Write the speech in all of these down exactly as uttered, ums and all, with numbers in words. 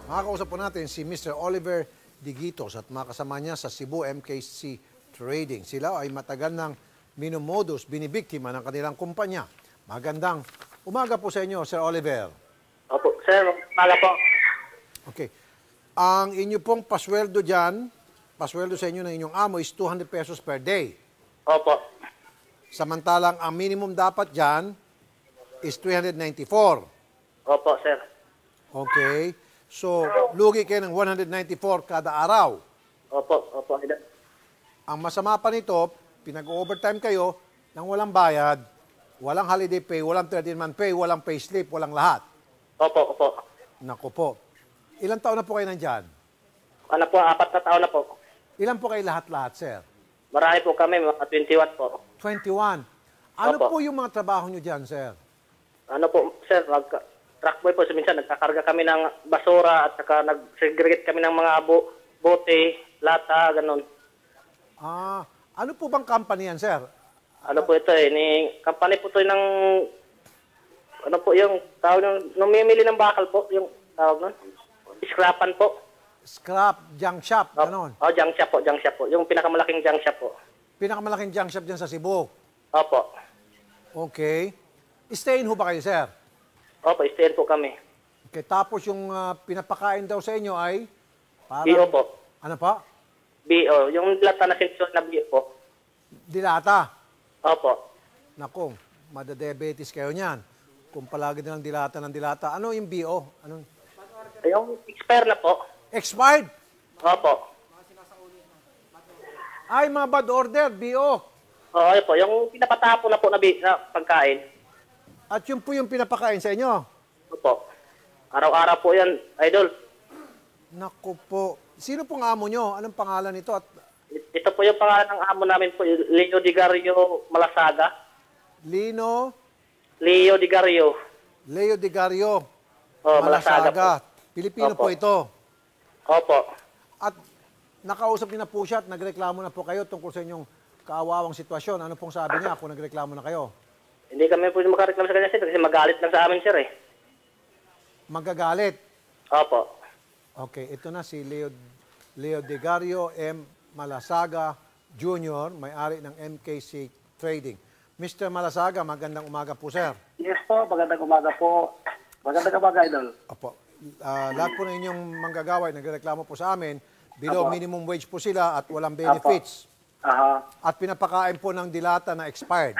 Makakausap po natin si Mister Oliver Digitos at makasama niya sa Cebu M K C Trading. Sila ay matagal ng minumodus, binibiktima ng kanilang kumpanya. Magandang umaga po sa inyo, Sir Oliver. Opo, sir, umaga po. Okay. Ang inyo pong pasweldo dyan, pasweldo sa inyo ng inyong amo is two hundred pesos per day. Opo. Samantalang ang minimum dapat dyan is three hundred ninety-four. Opo, sir. Okay. So, lugi kayo ng one hundred ninety-four kada araw. Opo, opo. Ang masama pa nito, pinag-overtime kayo nang walang bayad, walang holiday pay, walang thirteen-month pay, walang pay slip, walang lahat. Opo, opo. Naku po. Ilang taon na po kayo nandyan? Ano po, apat na taon na po. Ilan po kayo lahat-lahat, sir? Marami po kami, mga twenty-one po. twenty-one. Ano Opo. po yung mga trabaho nyo dyan, sir? Ano po, sir, mag truck boy po, so minsan nagkakarga kami ng basura at saka nag-segregate kami ng mga bo bote, lata, ganun. Ah, ano po bang company yan, sir? Ano po ito eh, ni company po ito ng, ano po yung tawag ng, namimili ng bakal po, yung tawag nun, scrapan po. Scrap, junk shop, ganon. Oh, junk shop po, junk shop po. Yung pinakamalaking junk shop po. Pinakamalaking junk shop dyan sa Cebu. Opo. Okay. Stay-in ho ba kayo, sir? Opo, stay po kami. Okay, tapos yung uh, pinapakain daw sa inyo ay? Parang, B O po. Ano pa? B O. Yung lata na sensor na B O po. Dilata. Opo. Naku, madadiabetes kayo niyan. Kung palagi nilang dilata ng dilata. Ano yung B O? Ano? Yung expire na po. Expired? Opo. Ay, mga bad order, B O. Oo, po. Yung pinapatapo na po na, na pagkain. At yun po yung pinapakain sa inyo? Opo. Araw-araw po yan, idol. Naku po. Sino pong amo nyo? Anong pangalan nito? At Ito po yung pangalan ng amo namin po, Leo Digario Malasaga. Lino? Leo Digario. Leo Digario. Oh, Malasaga. Malasaga. Pilipino Opo. po ito. Opo. At nakausap niyo na po siya at nagreklamo na po kayo tungkol sa inyong kaawawang sitwasyon. Ano pong sabi niya kung nagreklamo na kayo? Hindi kami po makareklamo sa kanya, sir, kasi magalit lang sa amin, sir, eh. Magagalit. Opo. Okay, ito na si Leo, Leo Digario M. Malasaga Junior, may-ari ng M K C Trading. Mister Malasaga, magandang umaga po, sir. Yes po, magandang umaga po. Magandang umaga, idol. Opo. Uh, lahat po ng inyong manggagawa, nagreklamo po sa amin, below Apo. minimum wage po sila at walang benefits. Aha. At pinapakain po ng dilata na expired.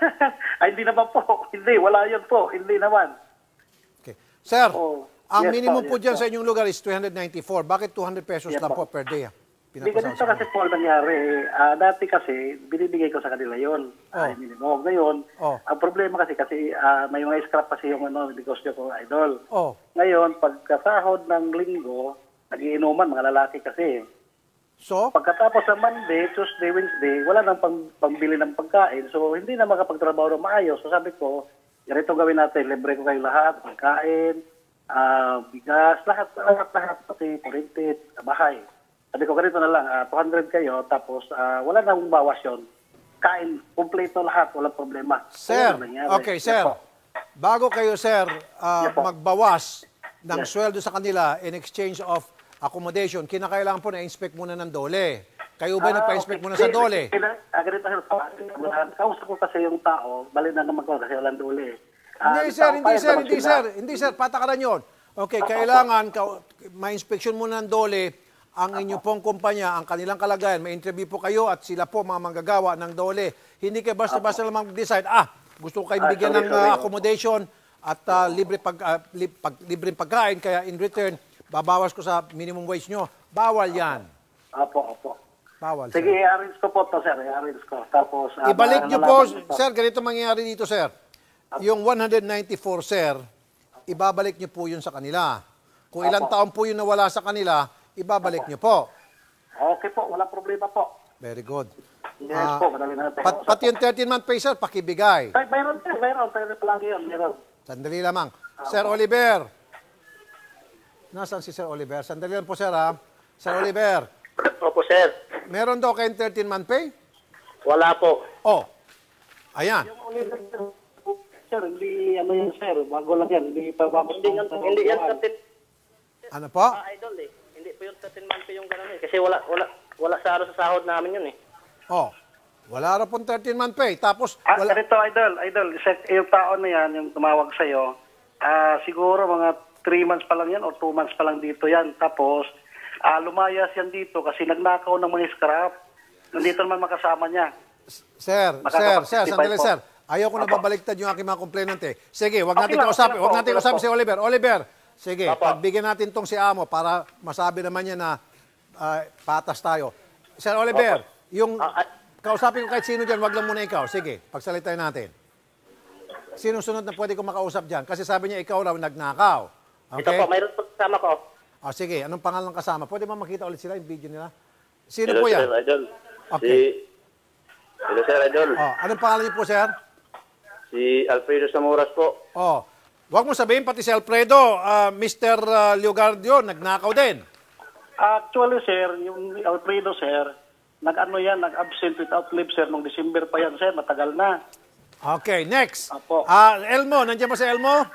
Ay, hindi naman po. Hindi, wala yun po. Hindi naman. Okay. Sir, Oh, ang yes minimum po, po yes dyan po. sa inyong lugar is two hundred ninety-four. Bakit two hundred pesos Yes lang po po. per day? Hindi ganito Pinapasaw kasi po ang nangyari. Ah, dati kasi, binibigay ko sa kanila yun. Oh. Ay, minimum. Ngayon, Oh. ang problema kasi, kasi ah, may mga scrap kasi yung ano, negosyo ko, idol. Oh, Ngayon, pagkasahod ng linggo, nagiinuman, mga lalaki kasi. so? Pagkatapos sa Monday, Tuesday, Wednesday, wala nang pang, pambili ng pagkain. So, hindi na makapagtrabaho ng maayos. So, sabi ko, ganito gawin natin. Libre ko kayo lahat, pagkain, ah, bigas, lahat, lahat, lahat, pati kurintit, bahay. Sabi ko, ganito na lang, ah, two hundred kayo, tapos ah, wala nang bawas yun. Kain, kumpleto lahat, walang problema. Sir, Ano nangyari? okay, Yes sir. po. Bago kayo, sir, ah, Yes po. magbawas ng Yes. sweldo sa kanila in exchange of accommodation, kinakailangan po na-inspect muna ng dole. Kayo ba Ah, nagpa-inspect okay. muna sa dole? Kailan- Ah, ganito, sir. Kausap ko kasi yung tao, bali na naman ko kasi walang dole. Ah, Hindi, yung sir, tao, hindi, payag sir, naman hindi, sila. sir. Hindi, sir, patakaran yun. Okay, kailangan ka- ma-inspeksyon muna ng dole ang inyo pong kumpanya, ang kanilang kalagayan. May interview po kayo at sila po mga manggagawa ng dole. Hindi kayo basta-basta lang mag-decide, ah, gusto ko kayo Ah, bigyan sorry, ng sorry. ah, accommodation at ah, libre pag, ah, li- pag, libreng pagkain, kaya in return, babawas ko sa minimum wage nyo. Bawal yan. Opo, opo. Bawal, Sige, sir. i-arrange ko po to, sir. I-arrange ko. Tapos, ah, Ibalik nyo po, nalalaman ko. sir, ganito mangyayari dito, sir. Yung one hundred ninety-four, sir, ibabalik nyo po yun sa kanila. Kung ilang Apo. taon po yun nawala sa kanila, ibabalik nyo po. Okay po, walang problema po. Very good. Yes Ah, po, madali na natin. Pat, pati yung thirteen-month pay, sir, pakibigay. Ay, mayroon, sir. Mayroon. Mayroon pa lang yun. Mayroon. Sandali lamang. Sir Oliver. Nasaan si Sir Oliver? Sandali lang po, sir, ha? Sir Oliver, Opo, sir. meron daw kayong thirteen-month pay? Wala po. Oh, ayan. Yung ulit, sir, hindi, ano yun, sir. Bago lang yan. Hindi pa babalik. Hindi yan, hindi yan sa tit- Ano po? Ah, idol eh. Hindi po yung thirteen month pay yung gano'n eh. Kasi wala, wala, wala sa araw sa sahod namin yun eh. Oh, wala raw pong thirteen month pay. Tapos, Ah, wala, ganito, idol, idol, isa- yung tao na yan, yung tumawag sa'yo, ah, siguro mga three months pa lang yan or two months pa lang dito yan. Tapos, ah, lumayas yan dito kasi nagnakaw ng mga scrap. Nandito naman makasama niya. sir, sir, sir, Makakapag-testify sandali, po. sir. Ayaw ko na Opo. babaliktad yung aking mga complainante. Sige, wag Okay natin lang, kausapin. okay lang Wag po, natin okay lang kausapin po. si Oliver. Oliver, sige, Opo. pagbigyan natin tong si Amo para masabi naman niya na ah, patas tayo. Sir Oliver, yung Ah, ah, kausapin ko kahit sino dyan, wag lang muna ikaw. Sige, pagsalitain natin. Sino sunod na pwede ko makausap dyan? Kasi sabi niya ikaw raw nagnakaw. Ito Okay? po, mayroon po kasama ko. Ah, sige, anong pangalan ng kasama? Pwede ba makita ulit sila yung video nila? Sino Hello, po yan? Sir Idol. Okay. Si, hello, Sir Idol. Oh, anong pangalan niyo po, sir? Si Alfredo Samuras po. Oh, wag mo sabihin pati si Alfredo, ah, mister ah, Leogardio, nagnakaw din. Actually, sir, yung Alfredo, sir, nag-ano yan, nag-absent without leave, sir, nung December pa yan, sir, matagal na. Okay, next. Apo. Ah, Elmo, nandiyan ba si Elmo?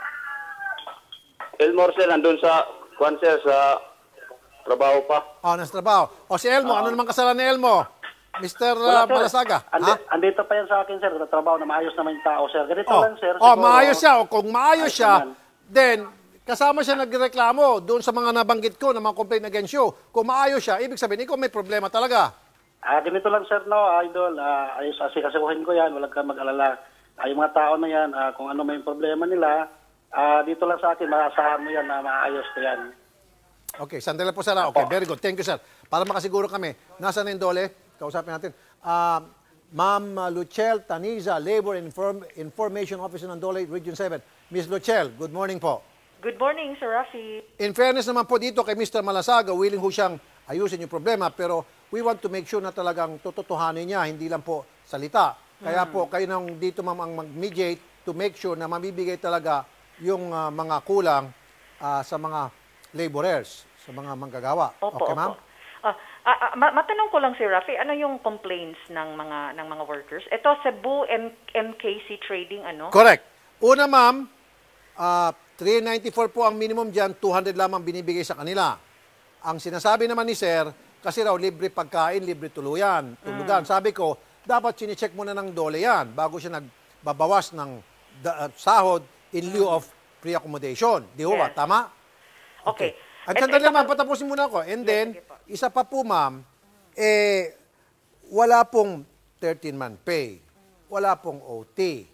Elmore, Sir, nandun sa, kwan, Sir, sa trabaho pa. Oh, nasa trabaho. O si Elmo, ano naman kasalanan ni Elmo? mister Wala, ah, sir. Malasaga. Andi, Ha? andito pa yan sa akin, sir, trabaho na maayos naman yung tao, sir. Ganito Oh, lang, sir. oh siguro- maayos siya. O kung maayos Ayos siya, naman. then kasama siya nagreklamo doon sa mga nabanggit ko na mga complaint against you. Kung maayos siya, ibig sabihin, ikaw may problema talaga. Ah, ganito lang, sir, no, idol. Ah, ayos, asikasuhin ko yan, walang ka mag-alala. Ah, yung mga tao na yan, ah, kung ano may problema nila, ah, dito lang sa akin, maasahan mo yan na maayos ko yan. Okay, sandali po, sir. ah. Okay, very good. Thank you, sir. Para makasiguro kami, nasa na yung dole? Kausapin natin. Ah, Ma'am ah, Luchel Taniza, Labor and Inform- Information Officer ng Dole, Region seven. Miss Luchel, good morning po. Good morning, Sir Rafi. In fairness naman po dito kay mister Malasaga, willing ho siyang ayusin yung problema, pero we want to make sure na talagang tototohanin niya, hindi lang po salita. Kaya po, kayo nang dito ma'am ang mag-mediate to make sure na mamibigay talaga yung ah, mga kulang ah, sa mga laborers, sa mga manggagawa. Opo, Okay, ma'am? opo. Ah, ah, ah, ma- matanong ko lang, Sir Rafi, ano yung complaints ng mga ng mga workers? Ito, Cebu M- MKC Trading, ano? Correct. Una, ma'am, ah, three ninety-four po ang minimum dyan, two hundred lamang binibigay sa kanila. Ang sinasabi naman ni Sir, kasi raw libre pagkain, libre tuluyan, tulugan. Sabi ko, dapat chinecheck muna ng dole yan bago siya nagbabawas ng da- uh, sahod in lieu of pre-accommodation. Di ho ba? Yes. Tama? Okay. At Et- sandali ito naman, pa- patapusin muna ako. And Yes, then, sige po. isa pa po, ma'am, eh, wala pong thirteen-month pay. Wala pong O T.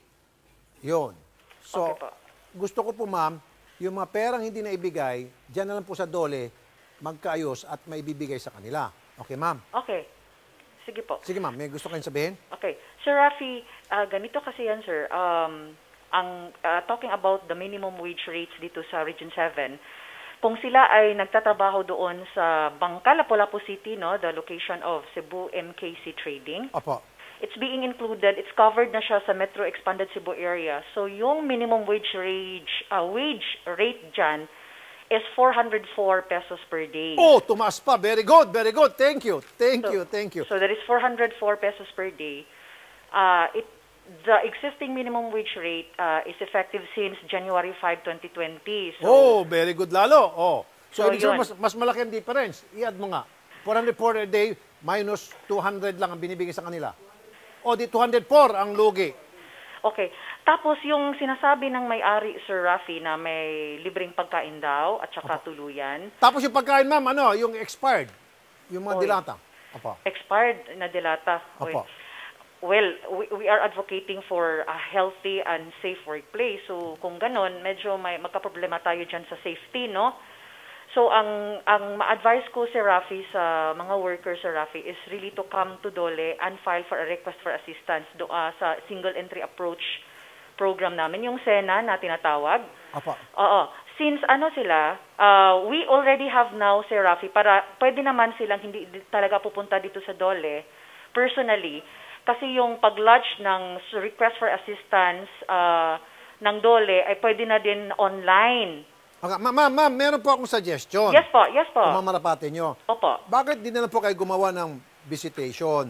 Yun. So, Okay po. gusto ko po, ma'am, yung mga perang hindi na ibigay, dyan na lang po sa dole, magkaayos at may bibigay sa kanila. Okay, ma'am? Okay. Sige po. Sige, ma'am. May gusto kayong sabihin? Okay. Sir Rafi, ah, ganito kasi yan, sir. Um, ang ah, talking about the minimum wage rates dito sa Region seven, kung sila ay nagtatrabaho doon sa Bangka, Lapu-Lapu City, no, the location of Cebu M K C Trading, Opo. it's being included, it's covered na siya sa Metro Expanded Cebu area. So yung minimum wage rate, uh, wage rate dyan is four hundred four pesos per day. Oh, tumaas pa. Very good, very good. Thank you. Thank So- you, thank you. So that is four hundred four pesos per day. Uh, it the existing minimum wage rate uh, is effective since January fifth, twenty twenty. So Oh, very good lalo. Oh. So, So, ibig sabihin, yun. mas, mas malaki ang difference. I-add mo nga. four hundred four a day minus two hundred lang ang binibigay sa kanila. O di two hundred four ang lugi. okay. Tapos yung sinasabi ng may-ari, Sir Rafi, na may libreng pagkain daw at saka tuluyan, Tapos yung pagkain, ma'am, ano, yung expired. Yung mga Oy. dilata. Opo. expired na dilata. Oy. Opo. Well, we, we are advocating for a healthy and safe workplace. So kung ganon, medyo may magkaproblema tayo dyan sa safety, no? So ang ang ma-advise ko si Rafi sa mga workers sa Rafi is really to come to Dole and file for a request for assistance do ah, sa single entry approach program namin, yung SENA na tinatawag. Opo. Oo. Since ano sila, uh, we already have now, Sir Rafi, para pwede naman silang hindi di- talaga pupunta dito sa Dole personally. Kasi yung pag-lodge ng s- request for assistance uh, ng Dole ay pwede na din online. Okay. Ma'am, ma'am, ma'am, meron po akong suggestion. Yes po, yes po. Kung mamarapatin nyo. Opo. Bakit di na lang po kayo gumawa ng visitation,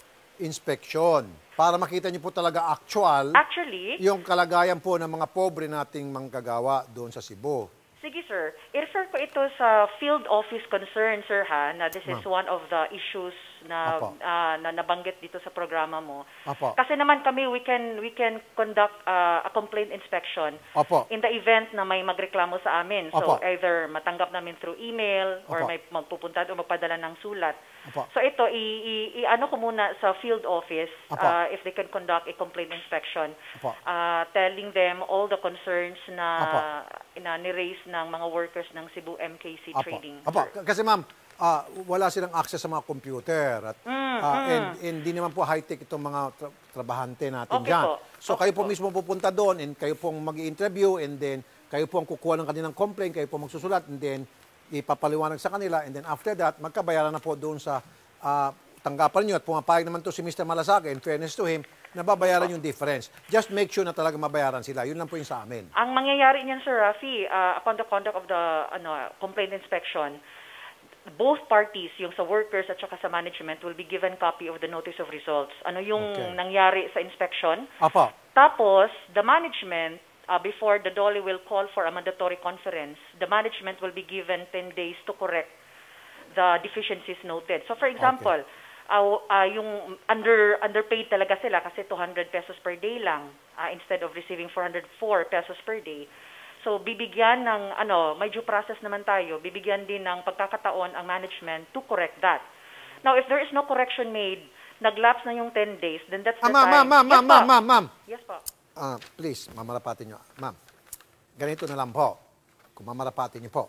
inspection, para makita nyo po talaga actual Actually, yung kalagayan po ng mga pobre nating manggagawa doon sa Cebu. Sige, sir. I-refer ko ito sa field office concern, sir, ha, na this is one of the issues na Apo. ah, na nabanggit dito sa programa mo. Apo. Kasi naman kami, we can we can conduct ah, a complaint inspection Opo. in the event na may magreklamo sa amin. Apo. So, either matanggap namin through email or Apo. may magpupunta o magpadala ng sulat. Apo. So, ito, i- i- i-ano ko muna sa field office Apo. ah, if they can conduct a complaint inspection, Apo. ah, telling them all the concerns na Apo. na ni-raise ng mga workers ng Cebu M K C Apo. Trading. Apo. K- Kasi ma'am, ah, wala silang access sa mga computer. At, Mm, ah, and, and di naman po high-tech itong mga tra- trabahante natin Okay dyan. po. So Okay kayo po, po. mismo pupunta doon and kayo pong mag-interview and then kayo po ang kukuha ng kanilang complaint, kayo po magsusulat and then ipapaliwanag sa kanila and then after that, magkabayaran na po doon sa ah, tanggapan nyo at pumapayag naman to si Mister Malasaga, in fairness to him, nababayaran yung difference. Just make sure na talaga mabayaran sila. Yun lang po yung sa amin. Ang mangyayari niyan, Sir Rafi, uh, upon the conduct of the ano, complaint inspection, both parties, yung sa workers at saka sa management, will be given copy of the notice of results. Ano yung Okay. nangyari sa inspection. Apo. Tapos, the management, uh, before the D O L E will call for a mandatory conference, the management will be given ten days to correct the deficiencies noted. So, for example, uh, uh, yung under underpaid talaga sila kasi two hundred pesos per day lang uh, instead of receiving four hundred four pesos per day. So, bibigyan ng, ano, may due process naman tayo, bibigyan din ng pagkakataon ang management to correct that. Now, if there is no correction made, nag-lapse na yung ten days, then that's the Ah, ma'am, ma'am, time. ma'am, Yes ma'am, po. ma'am, ma'am, ma'am. Yes po. Ah, please, mamarapatin nyo. Ma'am, ganito na lang po. Kung mamarapatin nyo po.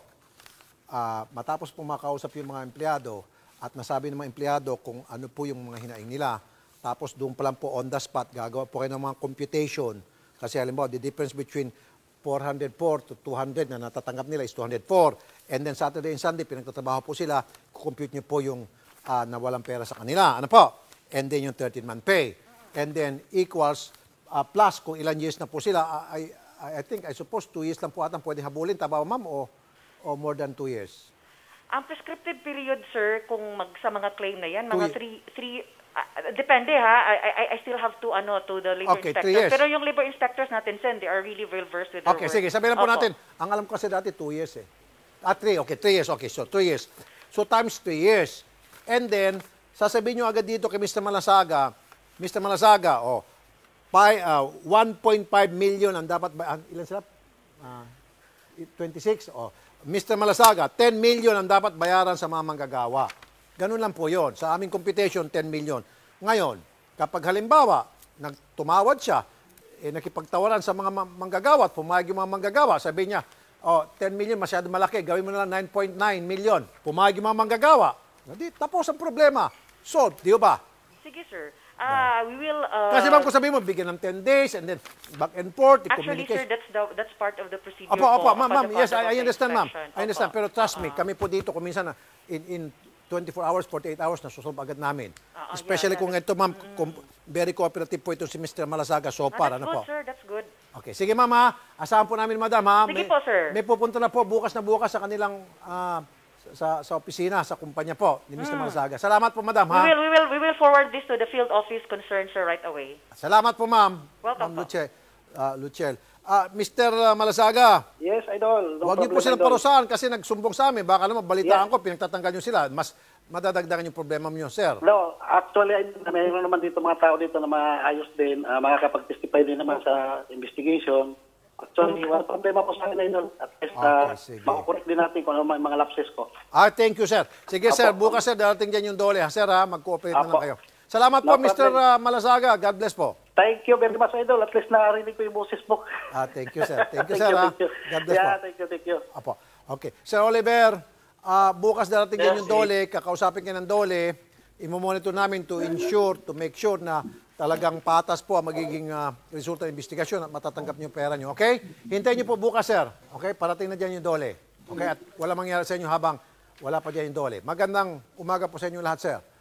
Ah, matapos po makausap yung mga empleyado at nasabi ng mga empleyado kung ano po yung mga hinaing nila, tapos doon pa lang po on the spot, gagawa po kayo ng mga computation. Kasi halimbawa, the difference between four hundred four to two hundred na natatanggap nila is two hundred four. And then Saturday and Sunday, pinagtatrabaho po sila, kukompute nyo po yung ah, nawalang pera sa kanila. Ano po? And then yung thirteen-month pay. And then equals uh, plus kung ilan years na po sila. uh, I, I, I think, I suppose, two years lang po atang pwede habulin. Tama ba, ma'am? O, o more than two years? Ang prescriptive period, sir, kung mag, sa mga claim na yan, Two mga ye- three, three, ah, depende ha, I, I, I still have to, ano, to the labor Okay, inspectors. three years. Pero yung labor inspectors natin, sen, they are really well versed with their Okay, work. sige. Sabihin lang po Opo. natin, ang alam ko kasi dati, two years eh. Ah, three. Okay, three years. Okay, so two years. So times three years. And then, sasabihin nyo agad dito kay Mister Malasaga, Mister Malasaga, oh, pi, uh, one point five million ang dapat, ba, ang- ilan sila? Ah, twenty-six? Oh. Mister Malasaga, ten million ang dapat bayaran sa mga manggagawa. Ganun lang po yon. Sa aming computation, ten million. Ngayon, kapag halimbawa, nagtumawad siya, eh, nakipagtawaran sa mga ma- manggagawa at pumayag yung mga manggagawa, sabi niya, oh, ten million masyado malaki, gawin mo na lang nine point nine million. Pumayag yung mga manggagawa. Di, tapos ang problema. Solved, di ba? Sige, sir. Ah, we will... uh, Kasi bang kung sabihin mo, bigyan ng ten days and then back and forth, Actually, sir, i-communicate. that's, the, that's part of the procedure Apo, po apo, ma'am, upon ma'am, the yes, conduct I, I of the understand, ma'am. inspection. I understand, Opo. pero trust me, Ah. kami po dito, kung minsan, na, in, in twenty-four hours, forty-eight hours, nasusolve agad namin. Ah, ah, Especially yeah, kung yeah. ito, ma'am, com- very cooperative po ito si Mister Malasaga so Ah, far, that's ano good, po? sir. That's good. Okay, sige ma'am ha. Asahan po namin, madam ha. Sige po, sir. May pupunta na po bukas na bukas sa kanilang ah, sa sa opisina, sa kumpanya po ni Mister Malasaga. Salamat po, madam We ha. will, we will, we will forward this to the field office concerned, sir, right away. Salamat po, ma'am. Welcome Ma'am po. Luce, ah, Luchel. Ah, Mister Malasaga, Yes, Idol. No huwag niyo po problem, silang Idol. parusahan kasi nagsumbong sa amin. Baka naman balitaan Yeah. ko, pinagtatanggal niyo sila. Mas madadagdagan yung problema niyo, sir. No, actually, ay- mayroon naman dito mga tao dito na maayos din, uh, makakapag-testify din naman sa investigation. Actually, wala problema po sa akin, Idol. At least, uh, Okay, sige. makukorek din natin kung ano mga mga lapses ko. Ah, thank you, sir. Sige, Apo. sir. Bukas, sir, darating dyan yung dole. Ha, sir, ha? Mag-cooperate na lang Apo. kayo. Salamat po, No Mister problem. ah, Malasaga. God bless po. Thank you very much, Idol. At least narinig ko yung boses mo. Ah, thank you, sir. Thank you, Thank sir. you, ha? thank you. God bless Yeah, po. thank you, thank you. Apo. Okay. Sir Oliver, ah, bukas darating yan Yes, yung dole. Kakausapin ka ng dole. Imo-monitor namin to ensure, to make sure na talagang patas po ang magiging ah, resulta ng investigasyon at matatanggap niyo yung pera niyo. Okay? Hintayin niyo po bukas, sir. Okay? Parating na dyan yung dole. Okay? At wala mangyari sa inyo habang wala pa dyan yung dole. Magandang umaga po sa inyo lahat, sir.